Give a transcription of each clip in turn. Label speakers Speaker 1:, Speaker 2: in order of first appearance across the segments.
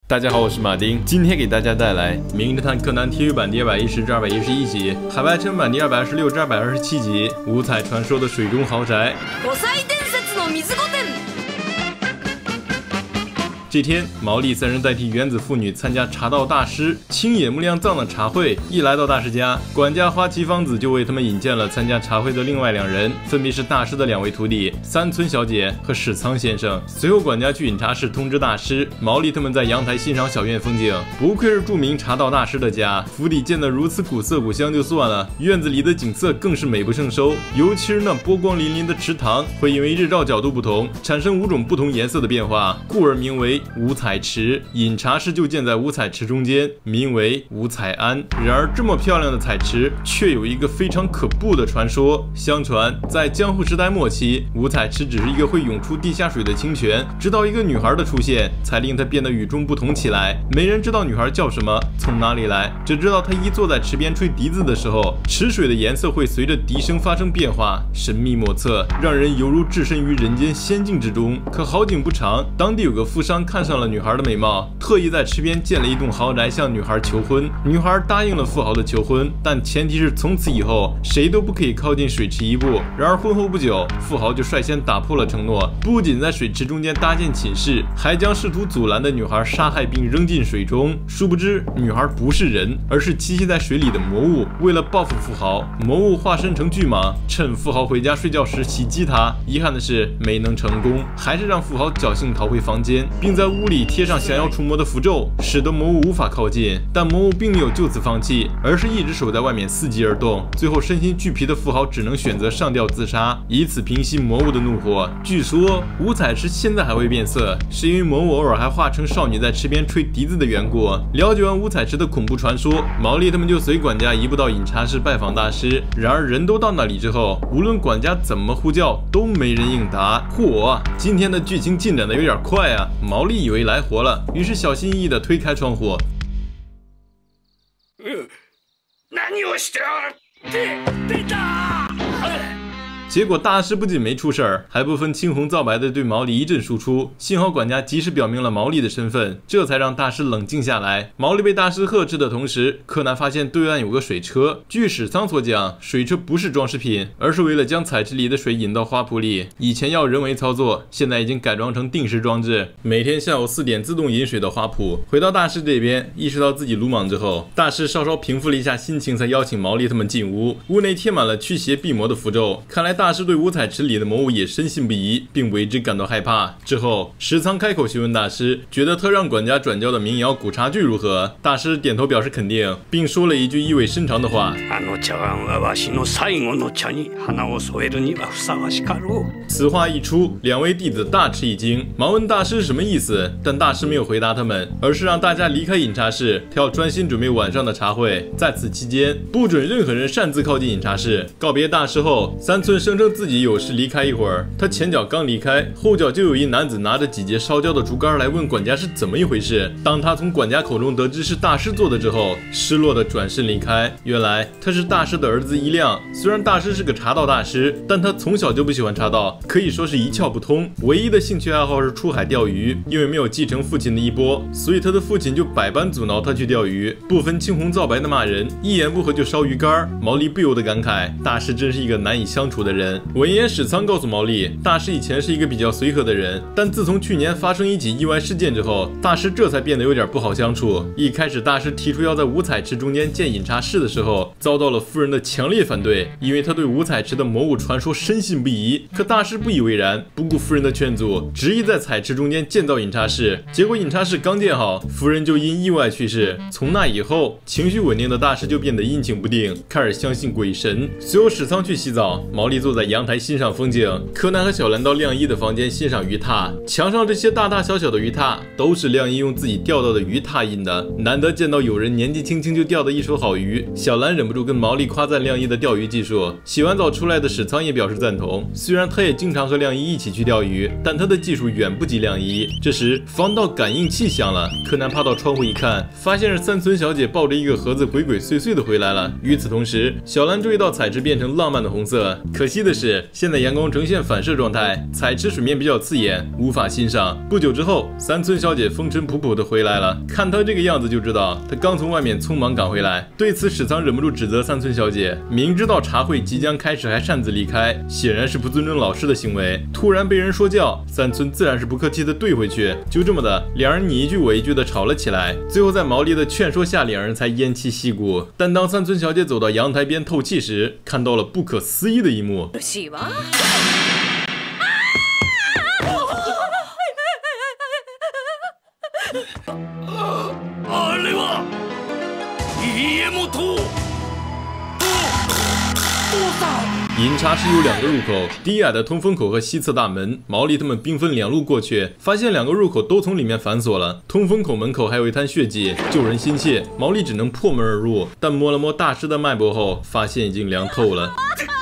Speaker 1: 大家好，我是马丁，今天给大家带来《名侦探柯南》体育版第210至211集，海外正版第226至227集，五彩传说的水中豪宅。这天，毛利三人代替原子妇女参加茶道大师青野木亮藏的茶会。一来到大师家，管家花崎芳子就为他们引荐了参加茶会的另外2人，分别是大师的2位徒弟三村小姐和史仓先生。随后，管家去饮茶室通知大师，毛利他们在阳台欣赏小院风景。不愧是著名茶道大师的家，府邸建得如此古色古香就算了，院子里的景色更是美不胜收。尤其是那波光粼粼的池塘，会因为日照角度不同，产生5种不同颜色的变化，故而名为五彩池。饮茶室就建在五彩池中间，名为五彩庵。然而这么漂亮的彩池却有一个非常可怖的传说。相传在江户时代末期，五彩池只是一个会涌出地下水的清泉，直到一个女孩的出现，才令它变得与众不同起来。没人知道女孩叫什么，从哪里来，只知道她一坐在池边吹笛子的时候，池水的颜色会随着笛声发生变化，神秘莫测，让人犹如置身于人间仙境之中。可好景不长，当地有个富商看上了女孩的美貌，特意在池边建了一栋豪宅向女孩求婚。女孩答应了富豪的求婚，但前提是从此以后谁都不可以靠近水池一步。然而婚后不久，富豪就率先打破了承诺，不仅在水池中间搭建寝室，还将试图阻拦的女孩杀害并扔进水中。殊不知女孩不是人，而是栖息在水里的魔物。为了报复富豪，魔物化身成巨蟒，趁富豪回家睡觉时袭击他。遗憾的是没能成功，还是让富豪侥幸逃回房间，并在屋里贴上想要除魔的符咒，使得魔物无法靠近。但魔物并没有就此放弃，而是一直守在外面伺机而动。最后身心俱疲的富豪只能选择上吊自杀，以此平息魔物的怒火。据说五彩池现在还会变色，是因为魔物偶尔还化成少女在池边吹笛子的缘故。了解完五彩池的恐怖传说，毛利他们就随管家移步到饮茶室拜访大师。然而人都到那里之后，无论管家怎么呼叫，都没人应答。嚯，今天的剧情进展的有点快啊！毛利以为来活了，于是小心翼翼地推开窗户。结果大师不仅没出事儿，还不分青红皂白的对毛利一阵输出。幸好管家及时表明了毛利的身份，这才让大师冷静下来。毛利被大师呵斥的同时，柯南发现对岸有个水车。据史仓所讲，水车不是装饰品，而是为了将彩池里的水引到花圃里。以前要人为操作，现在已经改装成定时装置，每天下午4点自动引水到花圃。回到大师这边，意识到自己鲁莽之后，大师稍稍平复了一下心情，才邀请毛利他们进屋。屋内贴满了驱邪避魔的符咒，看来大师对五彩池里的魔物也深信不疑，并为之感到害怕。之后，石仓开口询问大师，觉得特让管家转交的民谣古茶剧如何？大师点头表示肯定，并说了一句意味深长的话：此话一出，2位弟子大吃一惊，忙问大师什么意思。但大师没有回答他们，而是让大家离开饮茶室，他要专心准备晚上的茶会。在此期间，不准任何人擅自靠近饮茶室。告别大师后，三村声称自己有事离开一会儿，他前脚刚离开，后脚就有一男子拿着几节烧焦的竹竿来问管家是怎么一回事。当他从管家口中得知是大师做的之后，失落的转身离开。原来他是大师的儿子一亮。虽然大师是个茶道大师，但他从小就不喜欢茶道，可以说是一窍不通。唯一的兴趣爱好是出海钓鱼，因为没有继承父亲的衣钵，所以他的父亲就百般阻挠他去钓鱼，不分青红皂白的骂人，一言不合就烧鱼竿。毛利不由得感慨，大师真是一个难以相处的人。闻言，史仓告诉毛利，大师以前是一个比较随和的人，但自从去年发生一起意外事件之后，大师这才变得有点不好相处。一开始，大师提出要在五彩池中间建饮茶室的时候，遭到了夫人的强烈反对，因为他对五彩池的魔物传说深信不疑。可大师不以为然，不顾夫人的劝阻，执意在彩池中间建造饮茶室。结果饮茶室刚建好，夫人就因意外去世。从那以后，情绪稳定的大师就变得阴晴不定，开始相信鬼神。随后史仓去洗澡，毛利坐在阳台欣赏风景，柯南和小兰到亮一的房间欣赏鱼榻，墙上这些大大小小的鱼榻都是亮一用自己钓到的鱼拓印的。难得见到有人年纪轻轻就钓的一手好鱼，小兰忍不住跟毛利夸赞亮一的钓鱼技术。洗完澡出来的史仓也表示赞同，虽然他也经常和亮一一起去钓鱼，但他的技术远不及亮一。这时防盗感应器响了，柯南爬到窗户一看，发现是三村小姐抱着一个盒子鬼鬼祟祟的回来了。与此同时，小兰注意到彩池变成浪漫的红色，可惜惜的是，现在阳光呈现反射状态，彩池水面比较刺眼，无法欣赏。不久之后，三村小姐风尘仆仆的回来了，看她这个样子就知道她刚从外面匆忙赶回来。对此，史仓忍不住指责三村小姐，明知道茶会即将开始还擅自离开，显然是不尊重老师的行为。突然被人说教，三村自然是不客气的怼回去。就这么的，两人你一句我一句的吵了起来。最后在毛利的劝说下，两人才偃旗息鼓。但当三村小姐走到阳台边透气时，看到了不可思议的一幕。饮茶室有2个入口，低矮的通风口和西侧大门。毛利他们兵分2路过去，发现2个入口都从里面反锁了。通风口门口还有一滩血迹，救人心切，毛利只能破门而入。但摸了摸大师的脉搏后，发现已经凉透了。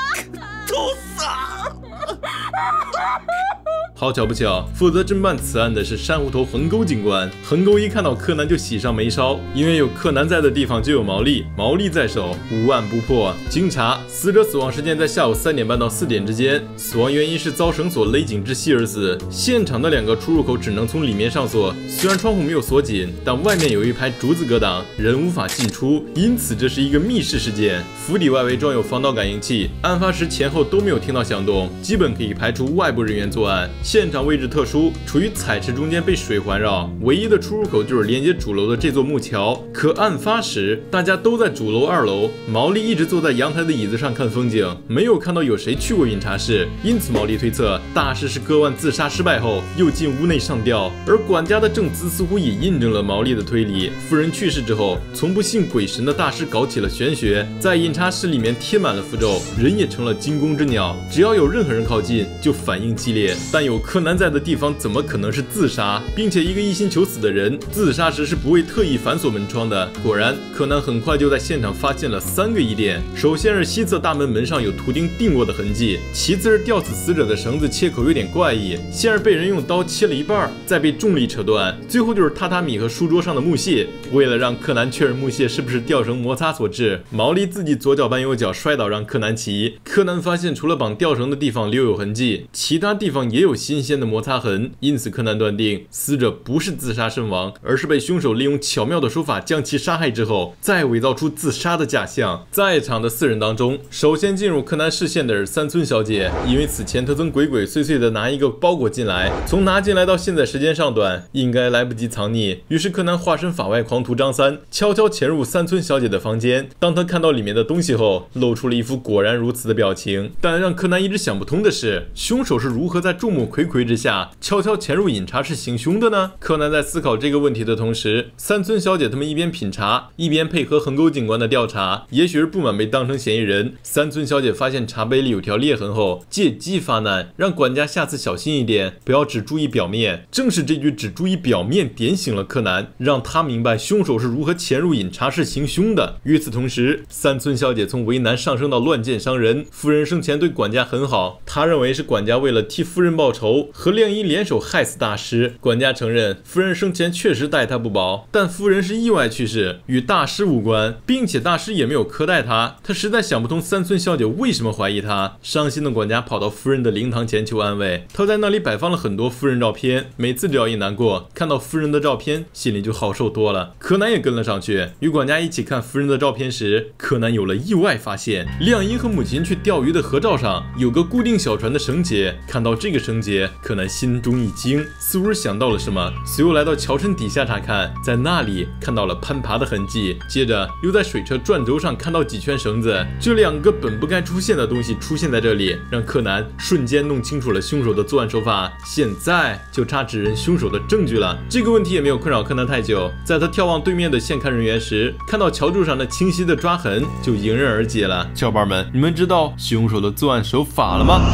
Speaker 1: 好巧不巧，负责侦办此案的是珊瑚头横沟警官。横沟一看到柯南就喜上眉梢，因为有柯南在的地方就有毛利，毛利在手，无案不破。经查，死者死亡时间在下午3点半到4点之间，死亡原因是遭绳索勒颈窒息而死。现场的2个出入口只能从里面上锁，虽然窗户没有锁紧，但外面有一排竹子格挡，人无法进出，因此这是一个密室事件。府邸外围装有防盗感应器，案发时前后都没有听到响动，基本可以排除外部人员作案。现场位置特殊，处于彩池中间被水环绕，唯一的出入口就是连接主楼的这座木桥。可案发时大家都在主楼2楼，毛利一直坐在阳台的椅子上看风景，没有看到有谁去过饮茶室，因此毛利推测大师是割腕自杀失败后又进屋内上吊。而管家的证词似乎也印证了毛利的推理。夫人去世之后，从不信鬼神的大师搞起了玄学，在饮茶室里面贴满了符咒，人也成了惊弓之鸟，只要有任何人靠近就反应激烈。但有柯南在的地方怎么可能是自杀，并且一个一心求死的人自杀时是不会特意反锁门窗的。果然，柯南很快就在现场发现了3个疑点。首先是西侧大门门上有图钉钉过的痕迹，其次是吊死死者的绳子切口有点怪异，先是被人用刀切了一半，再被重力扯断，最后就是榻榻米和书桌上的木屑。为了让柯南确认木屑是不是吊绳摩擦所致，毛利自己左脚绊右脚摔倒让柯南骑。柯南发现除了绑吊绳的地方留有痕迹，其他地方也有新鲜的摩擦痕，因此柯南断定死者不是自杀身亡，而是被凶手利用巧妙的手法将其杀害之后，再伪造出自杀的假象。在场的4人当中，首先进入柯南视线的是三村小姐，因为此前她曾鬼鬼祟祟的拿一个包裹进来，从拿进来到现在时间尚短，应该来不及藏匿。于是柯南化身法外狂徒张三，悄悄潜入三村小姐的房间。当他看到里面的东西后，露出了一副果然如此的表情。但让柯南一直想不通的是，凶手是如何在众目睽睽之下悄悄潜入饮茶室行凶的呢？柯南在思考这个问题的同时，三村小姐他们一边品茶，一边配合横沟警官的调查。也许是不满被当成嫌疑人，三村小姐发现茶杯里有条裂痕后，借机发难，让管家下次小心一点，不要只注意表面。正是这句只注意表面点醒了柯南，让他明白凶手是如何潜入饮茶室行凶的。与此同时，三村小姐从为难上升到乱箭伤人。夫人生前对管家很好，她认为是管家为了替夫人报仇，和亮一联手害死大师。管家承认夫人生前确实待他不薄，但夫人是意外去世，与大师无关，并且大师也没有苛待他。他实在想不通三村小姐为什么怀疑他。伤心的管家跑到夫人的灵堂前求安慰，他在那里摆放了很多夫人照片，每次只要一难过，看到夫人的照片，心里就好受多了。柯南也跟了上去，与管家一起看夫人的照片时，柯南有了意外发现，亮一和母亲去钓鱼的合照上有个固定小船的绳结。看到这个绳结，柯南心中一惊，似乎是想到了什么，随后来到桥身底下查看，在那里看到了攀爬的痕迹，接着又在水车转轴上看到几圈绳子。这2个本不该出现的东西出现在这里，让柯南瞬间弄清楚了凶手的作案手法。现在就差指认凶手的证据了。这个问题也没有困扰柯南太久，在他眺望对面的现勘人员时，看到桥柱上那清晰的抓痕，就迎刃而解了。小伙伴们，你们知道凶手的作案手法了吗？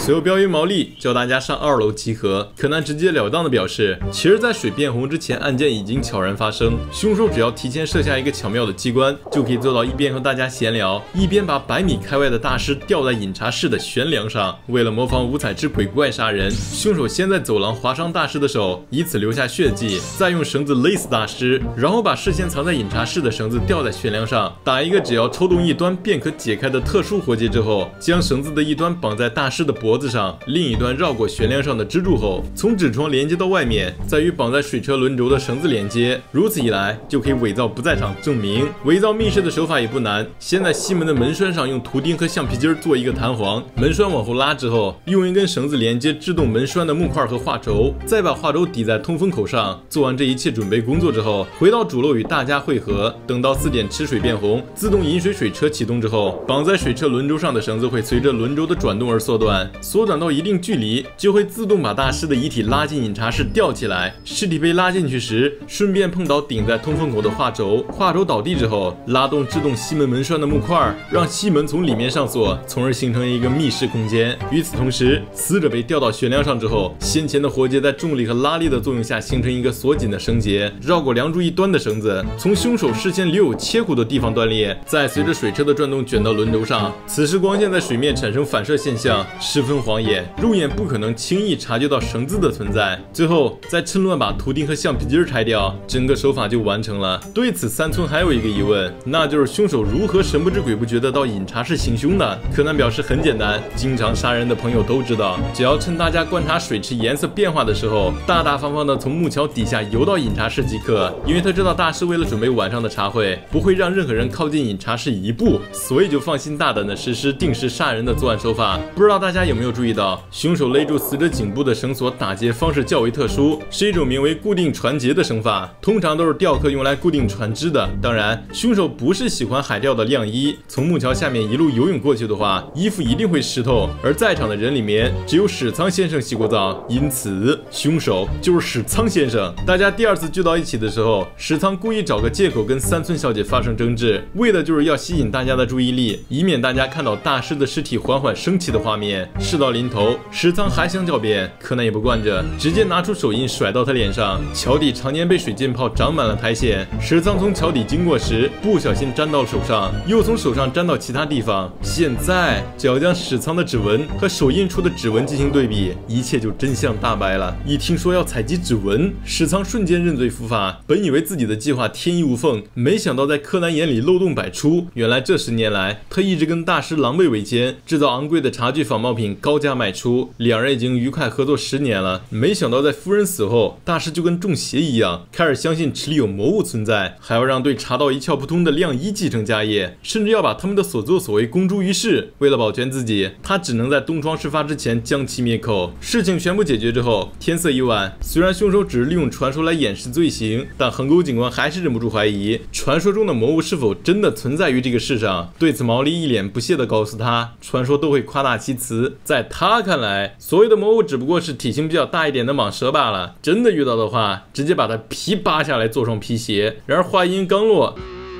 Speaker 1: 随后标于毛利叫大家上2楼集合。柯南直截了当的表示，其实在水变红之前，案件已经悄然发生，凶手只要提前设下一个巧妙的机关，就可以做到一边和大家闲聊，一边把100米开外的大师吊在饮茶室的悬梁上。为了模仿五彩之鬼怪杀人，凶手先在走廊划伤大师的手，以此留下血迹，再用绳子勒死大师，然后把事先藏在饮茶室的绳子吊在悬梁上，打一个只要抽动一端便可解开的特殊活结之后，将绳子的一端绑在大师的脖子上，另一端绕过悬梁上的支柱后，从纸窗连接到外面，再与绑在水车轮轴的绳子连接。如此一来，就可以伪造不在场证明。伪造密室的手法也不难，先在西门的门栓上用图钉和橡皮筋做一个弹簧，门栓往后拉之后，用一根绳子连接制动门栓的木块和画轴，再把画轴抵在通风口上。做完这一切准备工作之后，回到主楼与大家会合。等到4点吃水变红，自动饮水水车启动之后，绑在水车轮轴上的绳子会随着轮轴的转动而缩短，缩短到一定距离，就会自动把大师的遗体拉进饮茶室吊起来。尸体被拉进去时，顺便碰倒顶在通风口的画轴，画轴倒地之后，拉动制动西门门栓的木块，让西门从里面上锁，从而形成一个密室空间。与此同时，死者被吊到悬梁上之后，先前的活结在重力和拉力的作用下形成一个锁紧的绳结，绕过梁柱一端的绳子，从凶手事先留有切口的地方断裂，再随着水车的转动卷到轮轴上。此时光线在水面产生反射现象，十分晃眼，肉眼不可能轻易察觉到绳子的存在。最后再趁乱把图钉和橡皮筋拆掉，整个手法就完成了。对此三村还有一个疑问，那就是凶手如何神不知鬼不觉的到饮茶室行凶呢？柯南表示很简单，经常杀人的朋友都知道，只要趁大家观察水池颜色变化的时候，大大方方的从木桥底下游到饮茶室即可。因为他知道大师为了准备晚上的茶会，不会让任何人靠近饮茶室一步，所以就放心大胆的实施定时杀人的作案手法。不知道大家有没有注意到，凶手勒住死者颈部的绳索打结方式较为特殊，是一种名为固定船结的绳法，通常都是钓客用来固定船只的。当然，凶手不是喜欢海钓的晾衣，从木桥下面一路游泳过去的话，衣服一定会湿透，而在场的人里面只有史仓先生洗过澡，因此凶手就是史仓先生。大家第2次聚到一起的时候，史仓故意找个借口跟三村小姐发生争执，为的就是要吸引大家的注意力，以免大家看到大师的尸体缓缓升起的画面。事到临头，史仓还想狡辩，柯南也不惯着，直接拿出手印甩到他脸上。桥底常年被水浸泡，长满了苔藓，史仓从桥底经过时不小心沾到手上，又从手上沾到其他地方。现在只要将史仓的指纹和手印处的指纹进行对比，一切就真相大白了。一听说要采集指纹，史仓瞬间认罪伏法，本以为自己的计划天衣无缝，没想到在柯南眼里漏洞百出。原来这10年来，他一直跟大师狼狈为奸，制造昂贵的茶具仿冒品高价卖出，两人已经愉快合作10年了。没想到在夫人死后，大师就跟中邪一样，开始相信池里有魔物存在，还要让对茶道一窍不通的亮一继承家业，甚至要把他们的所作所为公诸于世。为了保全自己，他只能在东窗事发之前将其灭口。事情全部解决之后，天色已晚，虽然凶手只是利用传说来掩饰罪行，但横沟警官还是忍不住怀疑，传说中的魔物是否真的存在于这个世上。对此毛利一脸不屑地告诉他，传说都会夸大其词，在他看来，所谓的魔物只不过是体型比较大一点的蟒蛇罢了，真的遇到的话，直接把它皮扒下来做双皮鞋。然而话音刚落，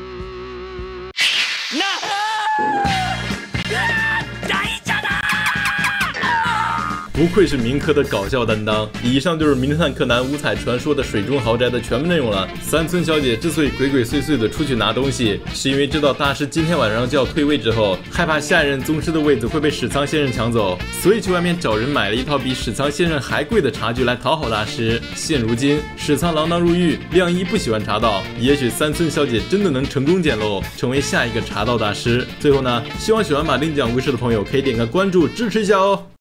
Speaker 1: 不愧是民科的搞笑担当。以上就是名侦探柯南五彩传说的水中豪宅的全部内容了。三村小姐之所以鬼鬼祟祟的出去拿东西，是因为知道大师今天晚上就要退位之后，害怕下一任宗师的位子会被史仓先生抢走，所以去外面找人买了一套比史仓先生还贵的茶具来讨好大师。现如今史仓锒铛入狱，亮一不喜欢茶道，也许三村小姐真的能成功捡漏，成为下一个茶道大师。最后呢，希望喜欢马丁讲故事的朋友可以点个关注支持一下哦。